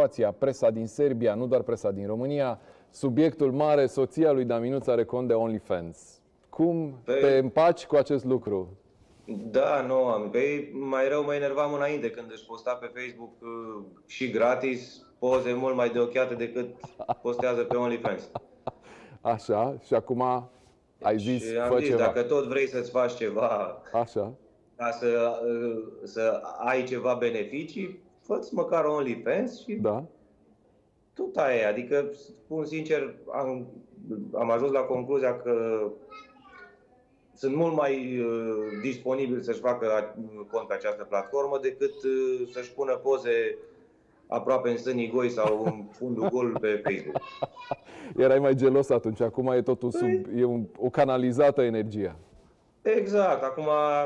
situația, presa din Serbia, nu doar presa din România, subiectul mare, soția lui Daminuț are cont de OnlyFans. Cum te împaci cu acest lucru? Da, nu am. Păi, mai rău mă enervam înainte când își posta pe Facebook și gratis poze mult mai de ochiate decât postează pe OnlyFans. Așa, și acum ai zis, și am fă zis, ceva. dacă tot vrei să-ți faci ceva Așa. ca să ai ceva beneficii, fă-ți măcar OnlyFans și Da. tot aia. Adică, spun sincer, am ajuns la concluzia că sunt mult mai disponibili să-și facă cont pe această platformă decât să-și pună poze aproape în sânii goi sau în fundul gol pe Facebook. Erai mai gelos atunci, acum e totul o canalizată energia. Exact, acum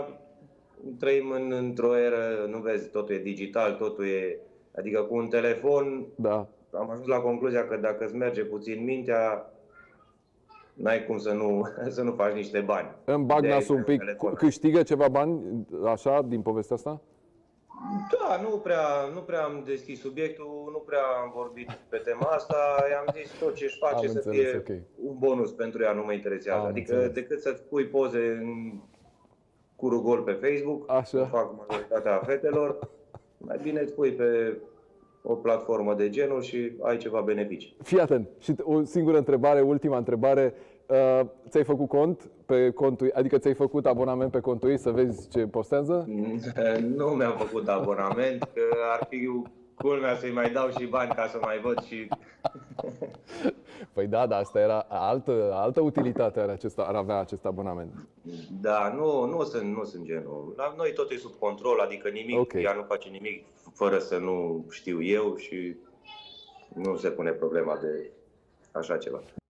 trăim într-o eră, nu vezi, totul e digital, totul e, adică cu un telefon, Da. am ajuns la concluzia că dacă îți merge puțin mintea, n-ai cum să nu faci niște bani. Îmi bag nasul un pic. Câștigă ceva bani, așa, din povestea asta? Da, nu prea am deschis subiectul, nu prea am vorbit pe tema asta. I-am zis tot ce își face să fie un bonus pentru ea, nu mă interesează. Adică decât să-ți pui poze în curul gol pe Facebook, cum fac majoritatea fetelor, mai bine îți pui pe o platformă de genul și ai ceva beneficii. Fii atent. Și o singură întrebare, ultima întrebare. Ți-ai făcut cont pe contul, adică ți-ai făcut abonament pe contul ei să vezi ce postează? Nu mi-am făcut abonament, că ar fi culmea să-i mai dau și bani ca să mai văd și... Păi da, dar asta era altă utilitate ar avea acest abonament. Da, nu sunt genul. La noi tot e sub control, adică nimic, ea nu face nimic fără să nu știu eu și nu se pune problema de așa ceva.